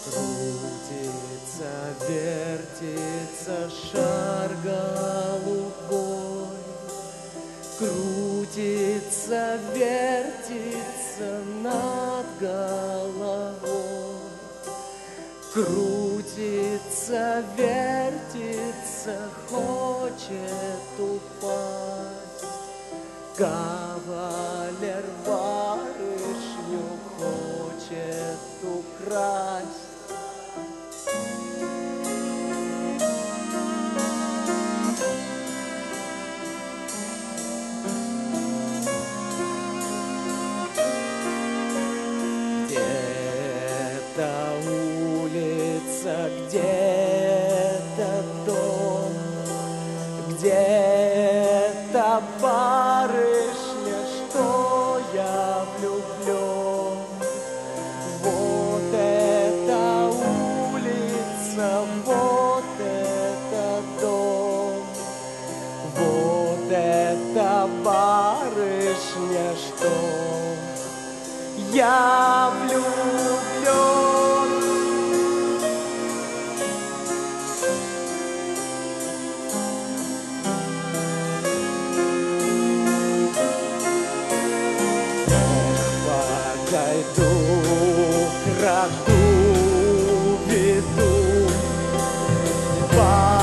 Крутится, вертится шар голубой, крутится, вертится над головой, крутится, вертится, хочет упасть. Кавалер барышню хочет украсть. Где-то улица, где-то дом, где-то барышня, что я влюблен. Вот эта улица, вот это дом, вот эта барышня, что я влюблен. Пойду, краду, веду.